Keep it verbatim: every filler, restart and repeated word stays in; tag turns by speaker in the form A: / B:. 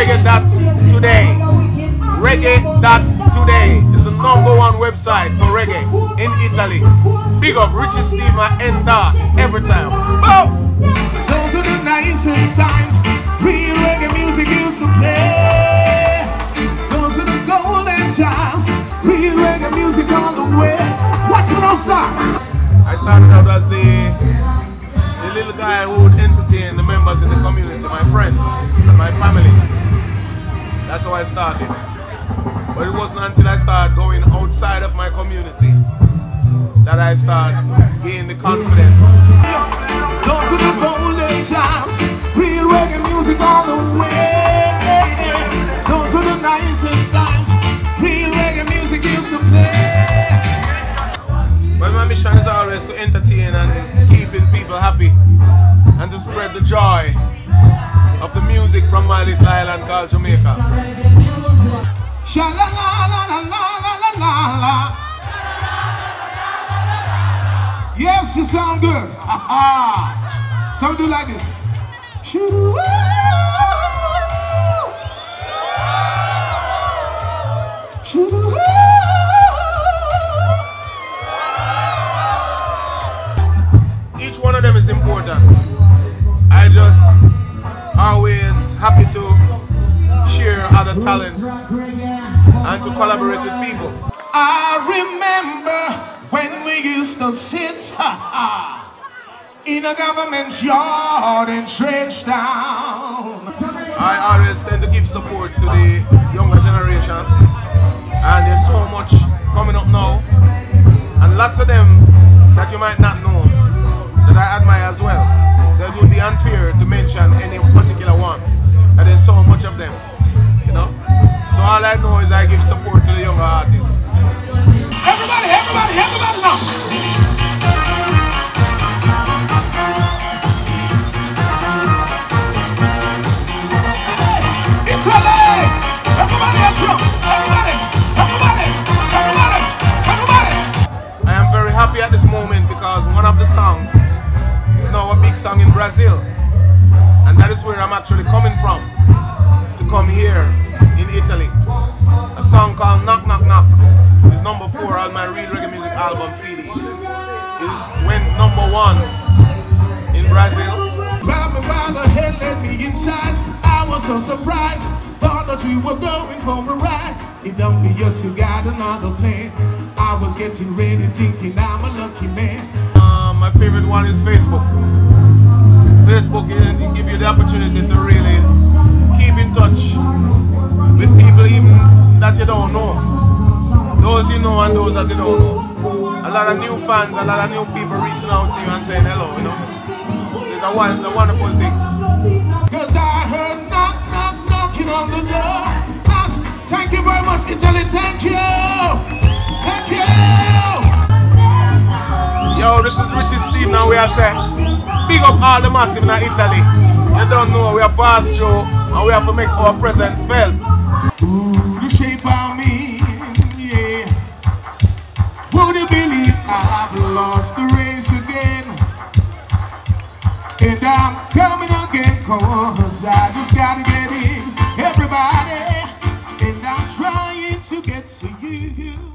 A: Reggae.Today. Reggae.Today is the number one website for reggae in Italy. Big up Richie Stephens endorse every time. Boom!
B: Those are the nicest times. Real reggae music used to play. Those are the golden times. Real reggae music on the way. Watch it all start.
A: I started out as the, the little guy who would entertain the members in the community, my friends and my family. That's how I started. But it wasn't until I started going outside of my community that I started gaining the confidence.
B: Those are the golden times. Real reggae music on the way. Those are the nicest times. Real reggae music used to play.
A: Well, my mission is always to entertain and keeping people happy and to spread the joy of the music from my little island called Jamaica.
B: Sha la la la la la la la la. Yes, it sounds good. Ha ha. So we do like this. Shoo. Shoo.
A: Each one of them is important. I just always happy to share other talents and to collaborate with people.
B: I remember when we used to sit ha, ha, in a government yard in Trench Town.
A: I always tend to give support to the younger generation, and there's so much coming up now, and lots of them that you might not know that I admire as well. So it would be unfair to mention any particular one, and there's so much of them, you know. So all I know is I give support to the younger artists.
B: Everybody, everybody, everybody now. Italy! Everybody up here! Everybody! Everybody! Everybody! Everybody!
A: I am very happy at this moment because one of the songs is now a big song in Brazil. And that is where I'm actually coming from, to come here in Italy. A song called Knock Knock Knock is number four on my Real Reggae Music album C D. It went number one in Brazil.
B: Grab me by the head, let me inside. I was so surprised, thought that we were going for a ride. It don't be just you got another plan. I was getting ready thinking I'm a lucky man.
A: Um, my favorite one is Facebook. Facebook it give you the opportunity to really keep in touch with people even that you don't know. Those you know and those that you don't know. A lot of new fans, a lot of new people reaching out to you and saying hello, you know. So it's a, one, a wonderful thing.
B: Cause I heard knock, knock, knocking on the door. Thank you very much, Italy, thank you! Thank you!
A: Yo, this is Richie Stephens and we are saying, big up all the massive in Italy. You don't know, we are past through and we have to make our presence felt.
B: Ooh, the shape I mean, yeah. Would you believe I've lost the race again? And I'm coming again, cause I just gotta get in. Everybody, and I'm trying to get to you.